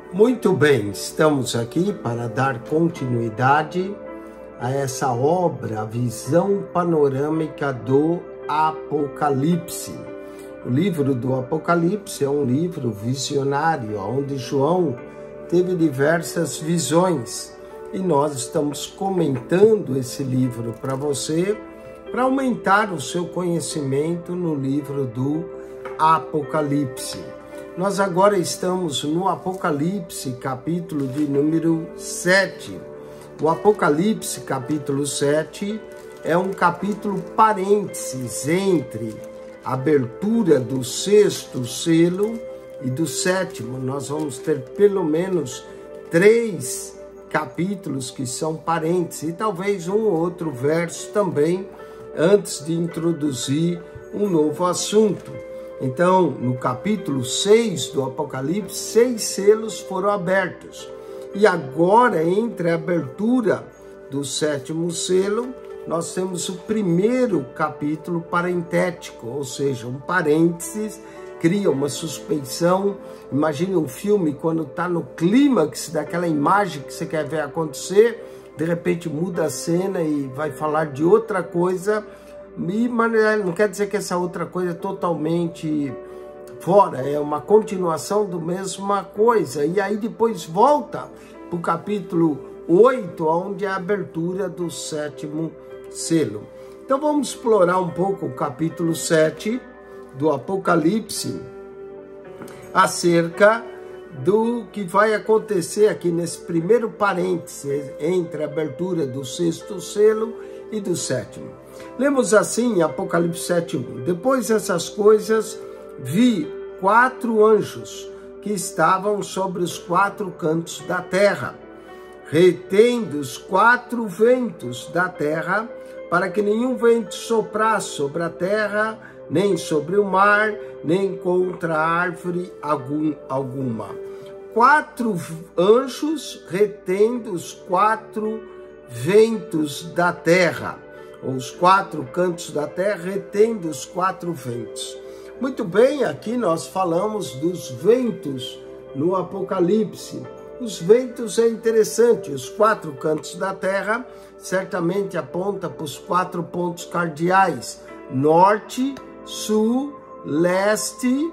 Muito bem, estamos aqui para dar continuidade a essa obra, a visão panorâmica do Apocalipse. O livro do Apocalipse é um livro visionário, onde João teve diversas visões. E nós estamos comentando esse livro para você, para aumentar o seu conhecimento no livro do Apocalipse. Nós agora estamos no Apocalipse, capítulo de número 7. O Apocalipse, capítulo 7, é um capítulo parênteses entre a abertura do 6º selo e do 7º. Nós vamos ter pelo menos 3 capítulos que são parênteses e talvez um ou outro verso também, antes de introduzir um novo assunto. Então, no capítulo 6 do Apocalipse, 6 selos foram abertos. E agora, entre a abertura do 7º selo, nós temos o primeiro capítulo parentético, ou seja, um parênteses, cria uma suspensão. Imagine um filme quando está no clímax daquela imagem que você quer ver acontecer, de repente muda a cena e vai falar de outra coisa, mas não quer dizer que essa outra coisa é totalmente fora, é uma continuação da mesma coisa. E aí depois volta para o capítulo 8, onde é a abertura do 7º selo. Então vamos explorar um pouco o capítulo 7 do Apocalipse, acerca do que vai acontecer aqui nesse primeiro parêntese entre a abertura do 6º selo e do 7º. Lemos assim em Apocalipse 7:1. Depois dessas coisas, vi 4 anjos que estavam sobre os 4 cantos da terra, retendo os 4 ventos da terra, para que nenhum vento soprasse sobre a terra, nem sobre o mar, nem contra árvore alguma. 4 anjos retendo os 4 ventos da terra, ou os 4 cantos da terra, retendo os 4 ventos. Muito bem, aqui nós falamos dos ventos no Apocalipse. Os ventos é interessante, os 4 cantos da terra certamente aponta para os 4 pontos cardeais: norte, sul, leste,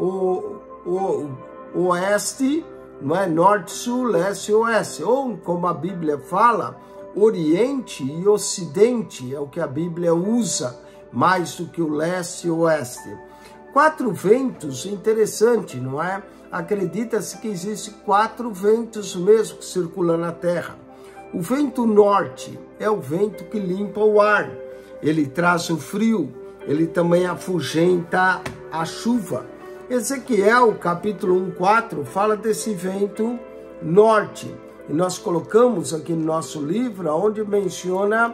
oeste, não é? Norte, sul, leste e oeste. Ou, como a Bíblia fala, oriente e ocidente é o que a Bíblia usa, mais do que o leste e oeste. 4 ventos, interessante, não é? Acredita-se que existem 4 ventos mesmo que circulam na Terra. O vento norte é o vento que limpa o ar, ele traz o frio, ele também afugenta a chuva. Ezequiel, capítulo 1:4, fala desse vento norte. E nós colocamos aqui no nosso livro, onde menciona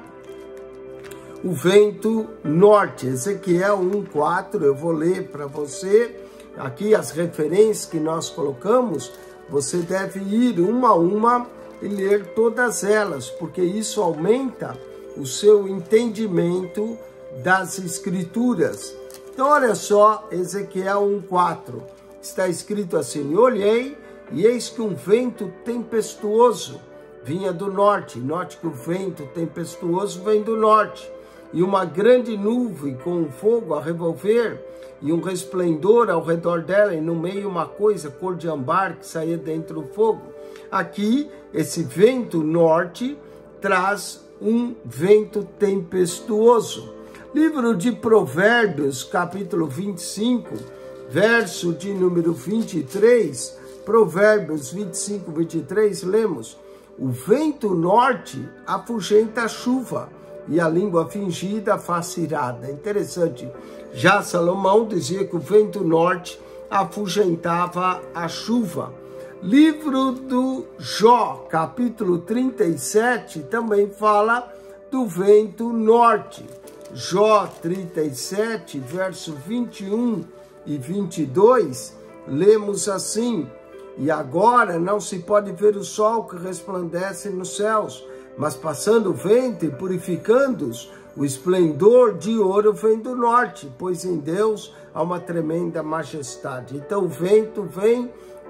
o vento norte. Ezequiel 1:4, eu vou ler para você. Aqui as referências que nós colocamos, você deve ir uma a uma e ler todas elas, porque isso aumenta o seu entendimento das Escrituras. Então, olha só, Ezequiel 1:4, está escrito assim: olhei, e eis que um vento tempestuoso vinha do norte. Note que o vento tempestuoso vem do norte. E uma grande nuvem com um fogo a revolver, e um resplendor ao redor dela, e no meio uma coisa cor de ambar que saía dentro do fogo. Aqui, esse vento norte traz um vento tempestuoso. Livro de Provérbios, capítulo 25, verso de número 23, Provérbios 25, 23, lemos: o vento norte afugenta a chuva, e a língua fingida faz irada. Interessante. Já Salomão dizia que o vento norte afugentava a chuva. Livro do Jó, capítulo 37, também fala do vento norte. Jó 37, verso 21 e 22, lemos assim: e agora não se pode ver o sol que resplandece nos céus, mas passando o vento e purificando-os, o esplendor de ouro vem do norte, pois em Deus há uma tremenda majestade. Então o vento vem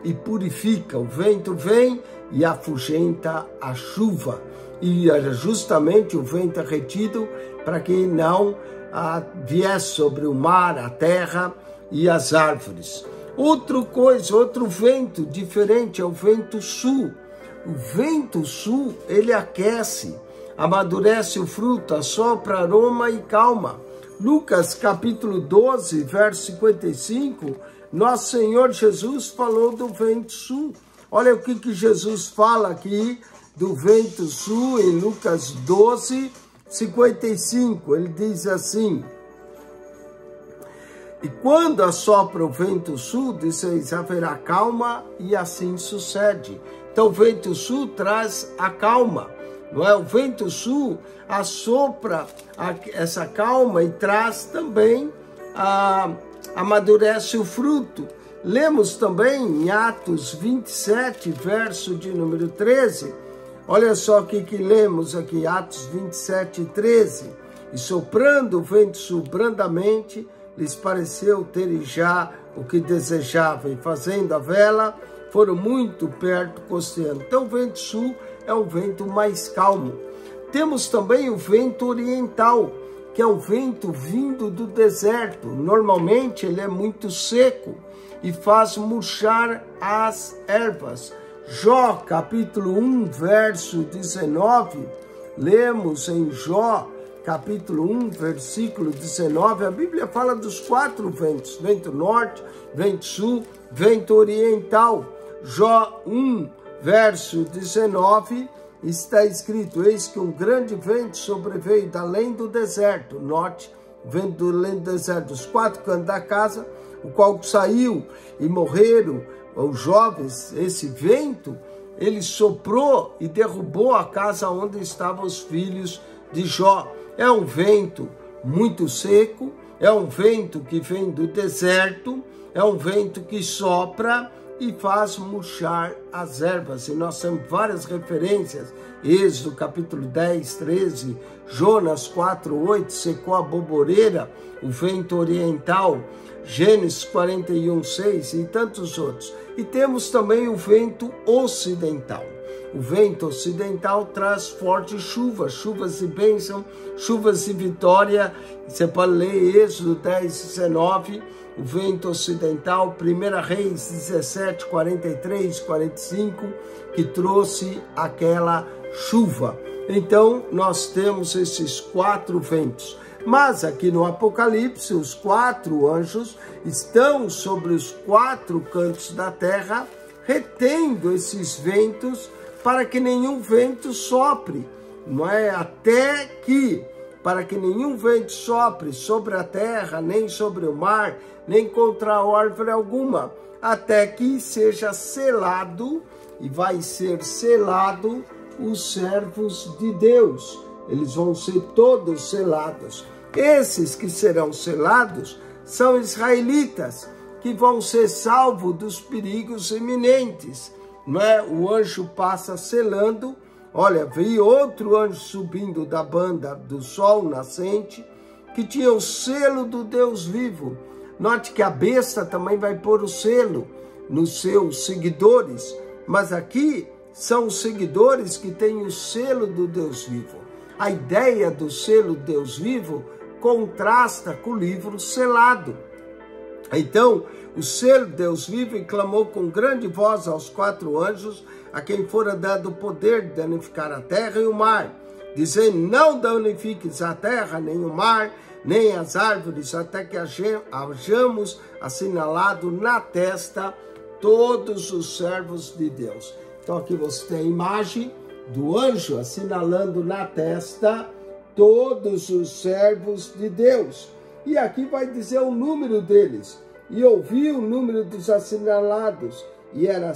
e purifica. O vento vem e afugenta a chuva. E justamente o vento é retido para que não viesse sobre o mar, a terra e as árvores. Outro vento diferente é o vento sul. O vento sul, ele aquece, amadurece o fruto, assopra aroma e calma. Lucas capítulo 12, verso 55, nosso Senhor Jesus falou do vento sul. Olha o que Jesus fala aqui do vento sul em Lucas 12, 55. Ele diz assim: e quando assopra o vento sul, diz, haverá calma, e assim sucede. Então o vento sul traz a calma, não é? O vento sul assopra essa calma e traz também, amadurece o fruto. Lemos também em Atos 27, verso de número 13. Olha só o que lemos aqui, Atos 27, 13. E soprando o vento sul brandamente, lhes pareceu terem já o que desejavam, e fazendo a vela, foram muito perto costeando. Então o vento sul é um vento mais calmo. Temos também o vento oriental, que é um vento vindo do deserto. Normalmente ele é muito seco e faz murchar as ervas. Jó, capítulo 1, verso 19, lemos em Jó, capítulo 1, versículo 19, a Bíblia fala dos 4 ventos, vento norte, vento sul, vento oriental. Jó 1, verso 19, está escrito: eis que um grande vento sobreveio da além do deserto, norte, vento do além do deserto, dos 4 cantos da casa, o qual saiu e morreram os jovens. Esse vento, ele soprou e derrubou a casa onde estavam os filhos de Jó. É um vento muito seco, é um vento que vem do deserto, é um vento que sopra e faz murchar as ervas. E nós temos várias referências: Êxodo capítulo 10, 13, Jonas 4, 8, secou a boboreira, o vento oriental, Gênesis 41, 6 e tantos outros. E temos também o vento ocidental. O vento ocidental traz forte chuva, chuvas de bênção, chuvas de vitória. Você pode ler Êxodo 10, 19, o vento ocidental, 1 Reis 17, 43, 45, que trouxe aquela chuva. Então, nós temos esses 4 ventos. Mas aqui no Apocalipse, os 4 anjos estão sobre os 4 cantos da terra, retendo esses ventos para que nenhum vento sopre, não é? Até que, para que nenhum vento sopre sobre a terra, nem sobre o mar, nem contra árvore alguma, até que seja selado, e vai ser selado, os servos de Deus. Eles vão ser todos selados. Esses que serão selados são israelitas, que vão ser salvos dos perigos iminentes. Não é? O anjo passa selando. Olha, veio outro anjo subindo da banda do sol nascente, que tinha o selo do Deus vivo. Note que a besta também vai pôr o selo nos seus seguidores, mas aqui são os seguidores que têm o selo do Deus vivo. A ideia do selo Deus vivo contrasta com o livro selado. Então, o selo Deus vivo, e clamou com grande voz aos 4 anjos, a quem fora dado o poder de danificar a terra e o mar, dizendo: não danifiques a terra, nem o mar, nem as árvores, até que hajamos assinalado na testa todos os servos de Deus. Então aqui você tem a imagem do anjo assinalando na testa todos os servos de Deus. E aqui vai dizer o número deles. E ouvi o número dos assinalados, e era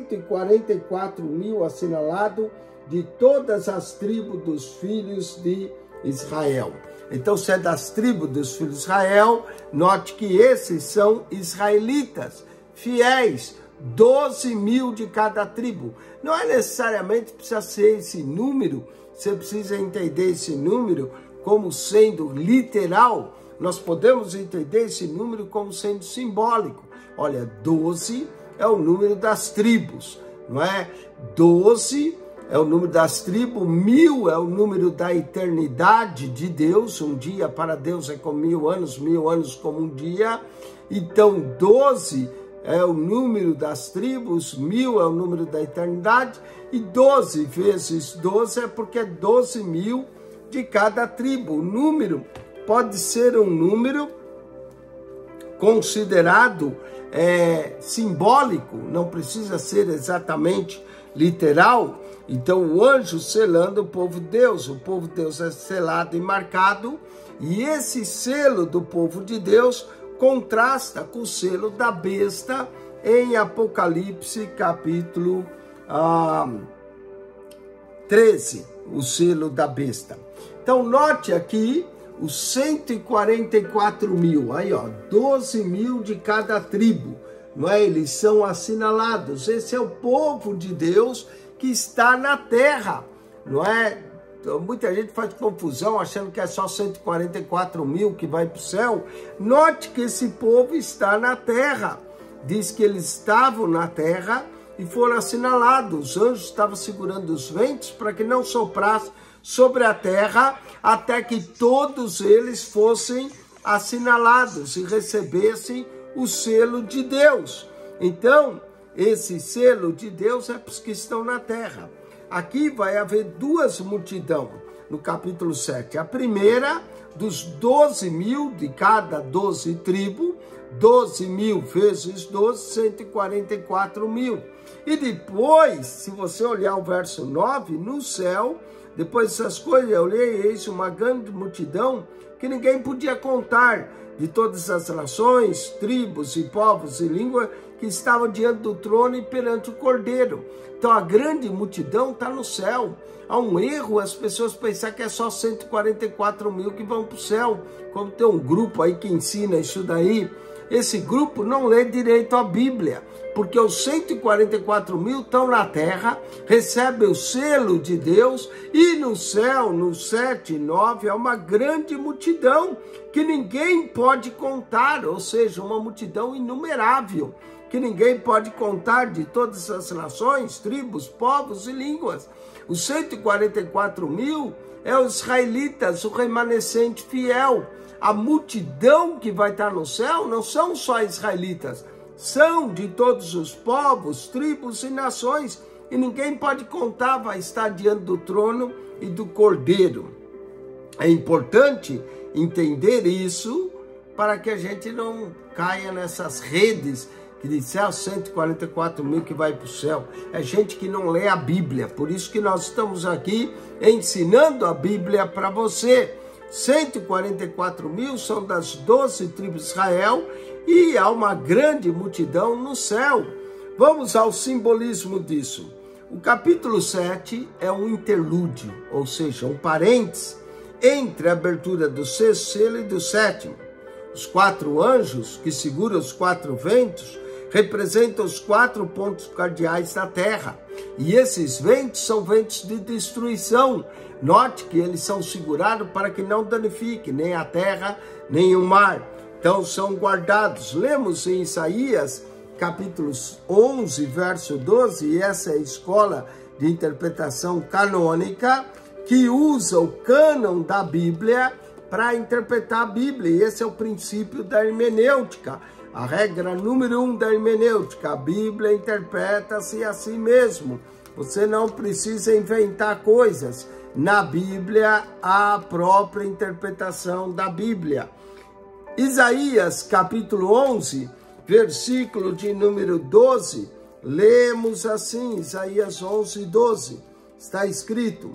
144.000 assinalados de todas as tribos dos filhos de Israel. Então, se é das tribos dos filhos de Israel, note que esses são israelitas, fiéis, 12.000 de cada tribo. Não é necessariamente precisa ser esse número, você precisa entender esse número como sendo literal. Nós podemos entender esse número como sendo simbólico. Olha, 12 é o número das tribos, não é? 12 é o número das tribos, 1000 é o número da eternidade de Deus, um dia para Deus é como 1000 anos como um dia. Então 12 é o número das tribos, 1000 é o número da eternidade, e 12 vezes 12 é porque é 12.000 de cada tribo. O número pode ser um número considerado simbólico, não precisa ser exatamente literal. Então o anjo selando o povo de Deus, o povo de Deus é selado e marcado, e esse selo do povo de Deus contrasta com o selo da besta em Apocalipse capítulo 13, o selo da besta. Então note aqui os 144.000, aí ó, 12.000 de cada tribo, não é? Eles são assinalados. Esse é o povo de Deus que está na terra, não é? Então, muita gente faz confusão achando que é só 144.000 que vai para o céu. Note que esse povo está na terra. Diz que eles estavam na terra e foram assinalados. Os anjos estavam segurando os ventos para que não soprasse sobre a terra, até que todos eles fossem assinalados e recebessem o selo de Deus. Então, esse selo de Deus é para os que estão na terra. Aqui vai haver duas multidões no capítulo 7. A primeira, dos 12.000 de cada 12 tribos, 12.000 vezes 12, 144.000. E depois, se você olhar o verso 9, no céu, depois dessas coisas, eu olhei, eis uma grande multidão que ninguém podia contar, de todas as nações, tribos e povos e línguas que estavam diante do trono e perante o Cordeiro. Então a grande multidão está no céu. Há um erro as pessoas pensar que é só 144.000 que vão para o céu. Como tem um grupo aí que ensina isso daí, esse grupo não lê direito a Bíblia, porque os 144.000 estão na terra, recebem o selo de Deus, e no céu, no 7 e 9, é uma grande multidão que ninguém pode contar, ou seja, uma multidão inumerável, que ninguém pode contar, de todas as nações, tribos, povos e línguas. Os 144.000 é os israelitas, o remanescente fiel. A multidão que vai estar no céu não são só israelitas, são de todos os povos, tribos e nações, e ninguém pode contar, vai estar diante do trono e do Cordeiro. É importante entender isso para que a gente não caia nessas redes que disser 144.000 que vai para o céu. É gente que não lê a Bíblia, por isso que nós estamos aqui ensinando a Bíblia para você. 144.000 são das 12 tribos de Israel e há uma grande multidão no céu. Vamos ao simbolismo disso. O capítulo 7 é um interlúdio, ou seja, um parênteses entre a abertura do sexto selo e do sétimo. Os 4 anjos que seguram os 4 ventos representam os 4 pontos cardeais da terra. E esses ventos são ventos de destruição. Note que eles são segurados para que não danifique nem a terra, nem o mar. Então são guardados. Lemos em Isaías, capítulo 11, verso 12, e essa é a escola de interpretação canônica, que usa o cânon da Bíblia para interpretar a Bíblia. E esse é o princípio da hermenêutica. A regra número 1 da hermenêutica: a Bíblia interpreta-se a si mesmo. Você não precisa inventar coisas. Na Bíblia, há a própria interpretação da Bíblia. Isaías, capítulo 11, versículo de número 12, lemos assim, Isaías 11, 12. Está escrito: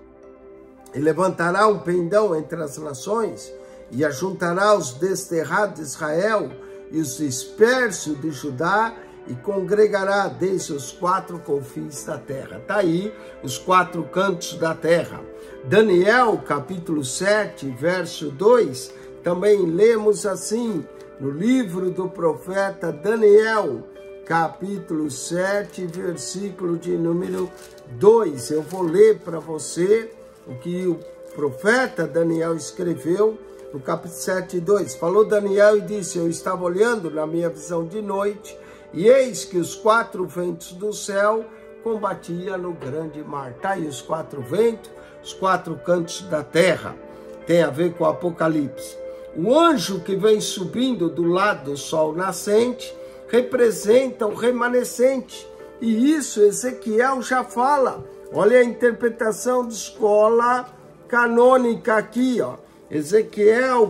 e levantará um pendão entre as nações, e ajuntará os desterrados de Israel, e os dispersos de Judá, e congregará desde os 4 confins da terra. Está aí os 4 cantos da terra. Daniel, capítulo 7, verso 2, também lemos assim, no livro do profeta Daniel, capítulo 7, versículo de número 2. Eu vou ler para você o que o profeta Daniel escreveu no capítulo 7, 2. Falou Daniel e disse: eu estava olhando na minha visão de noite, E eis que os 4 ventos do céu combatia no grande mar. Tá aí os 4 ventos, os 4 cantos da terra. Tem a ver com o Apocalipse. O anjo que vem subindo do lado do sol nascente representa o remanescente. E isso Ezequiel já fala. Olha a interpretação de escola canônica aqui, ó. Ezequiel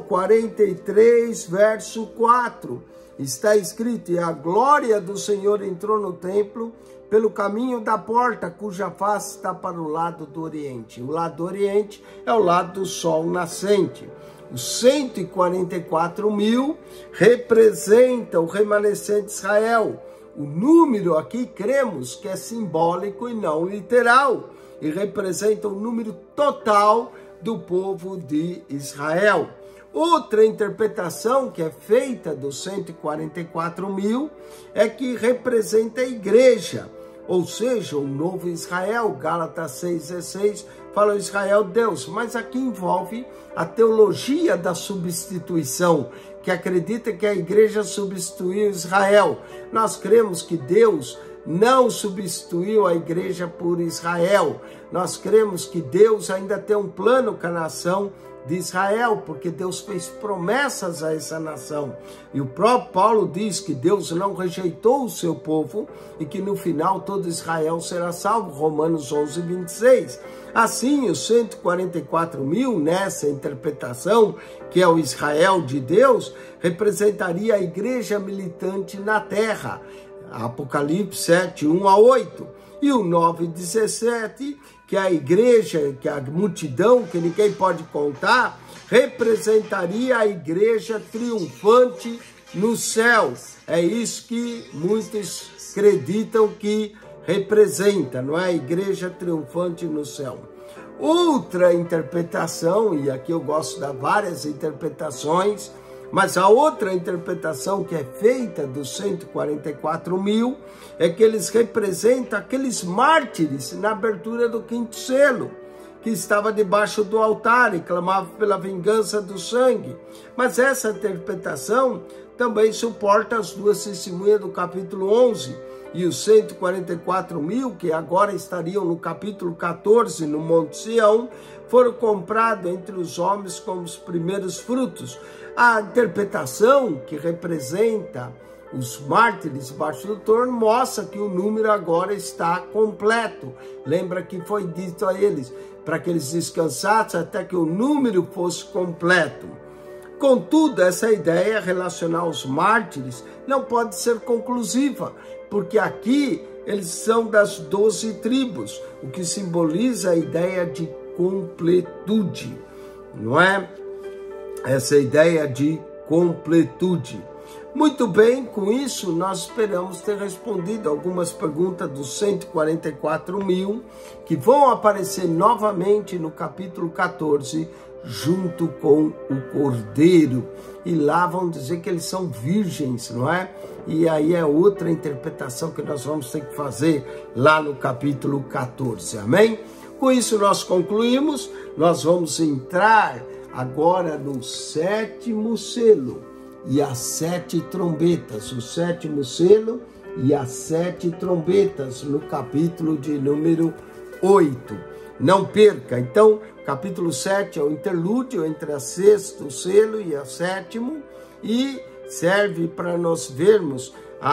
43, verso 4. Está escrito: e a glória do Senhor entrou no templo pelo caminho da porta, cuja face está para o lado do oriente. O lado do oriente é o lado do sol nascente. Os 144 mil representa o remanescente de Israel. O número aqui, cremos que é simbólico e não literal, e representa o número total do povo de Israel. Outra interpretação que é feita dos 144 mil é que representa a igreja, ou seja, o novo Israel. Gálatas 6,16 fala Israel Deus, mas aqui envolve a teologia da substituição, que acredita que a igreja substituiu Israel. Nós cremos que Deus não substituiu a igreja por Israel. Nós cremos que Deus ainda tem um plano com a nação de Israel, porque Deus fez promessas a essa nação. E o próprio Paulo diz que Deus não rejeitou o seu povo e que no final todo Israel será salvo. Romanos 11, 26. Assim, os 144 mil, nessa interpretação, que é o Israel de Deus, representaria a igreja militante na terra. Apocalipse 7, 1 a 8. E o 9, 17, que a igreja, que a multidão, que ninguém pode contar, representaria a igreja triunfante no céu. É isso que muitos acreditam que representa, não é? A igreja triunfante no céu. Outra interpretação, e aqui eu gosto de várias interpretações, mas a outra interpretação que é feita dos 144 mil é que eles representam aqueles mártires na abertura do 5º selo, que estava debaixo do altar e clamava pela vingança do sangue. Mas essa interpretação também suporta as 2 testemunhas do capítulo 11. E os 144 mil, que agora estariam no capítulo 14, no Monte Sião, foram comprados entre os homens como os primeiros frutos. A interpretação que representa os mártires debaixo do trono mostra que o número agora está completo. Lembra que foi dito a eles, para que eles descansassem até que o número fosse completo. Contudo, essa ideia relacionar os mártires não pode ser conclusiva, porque aqui eles são das 12 tribos, o que simboliza a ideia de completude, não é? Essa ideia de completude. Muito bem, com isso nós esperamos ter respondido algumas perguntas dos 144 mil, que vão aparecer novamente no capítulo 14, junto com o Cordeiro. E lá vão dizer que eles são virgens, não é? E aí é outra interpretação que nós vamos ter que fazer lá no capítulo 14, amém? Com isso nós concluímos, nós vamos entrar agora no 7º selo e as 7 trombetas, o 7º selo e as 7 trombetas, no capítulo de número 8. Não perca, então, capítulo 7 é o interlúdio entre a 6º selo e a 7º, e serve para nós vermos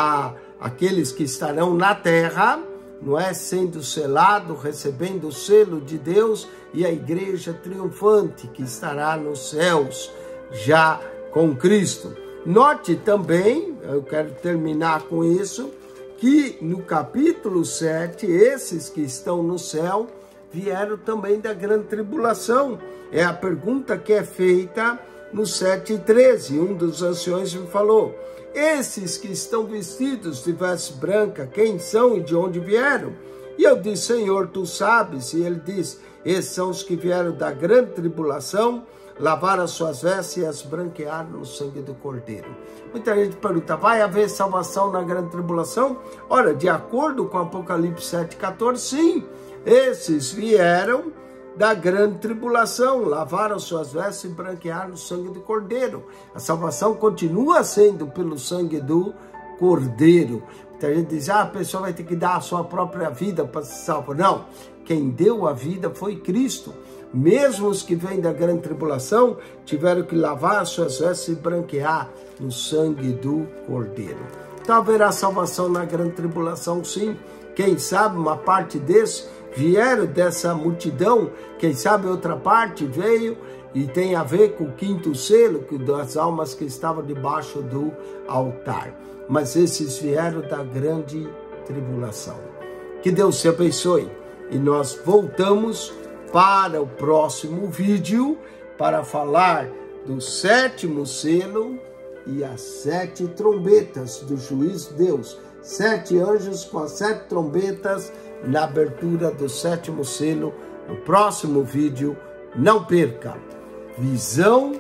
aqueles que estarão na terra, não é, sendo selado, recebendo o selo de Deus, e a igreja triunfante que estará nos céus já com Cristo. Note também, eu quero terminar com isso, que no capítulo 7, esses que estão no céu vieram também da grande tribulação. É a pergunta que é feita no 7:13. Um dos anciões me falou: esses que estão vestidos de veste branca, quem são e de onde vieram? E eu disse: Senhor, tu sabes. E ele disse: esses são os que vieram da grande tribulação, lavaram as suas vestes e as branquearam no sangue do Cordeiro. Muita gente pergunta: vai haver salvação na grande tribulação? Olha, de acordo com Apocalipse 7:14, sim. Esses vieram da grande tribulação, lavaram suas vestes e branquearam no sangue do Cordeiro. A salvação continua sendo pelo sangue do Cordeiro. Muita gente diz, a pessoa vai ter que dar a sua própria vida para se salvar. Não, quem deu a vida foi Cristo. Mesmo os que vêm da grande tribulação tiveram que lavar as suas vestes e branquear no sangue do Cordeiro. Então haverá salvação na grande tribulação, sim. Quem sabe uma parte desses vieram dessa multidão, quem sabe outra parte veio e tem a ver com o quinto selo, das almas que estavam debaixo do altar. Mas esses vieram da grande tribulação. Que Deus te abençoe. E nós voltamos para o próximo vídeo para falar do sétimo selo e as 7 trombetas do juízo de Deus. 7 anjos com as 7 trombetas na abertura do sétimo selo. No próximo vídeo, não perca. Visão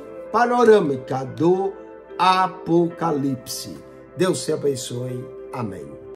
panorâmica do Apocalipse. Deus te abençoe. Amém.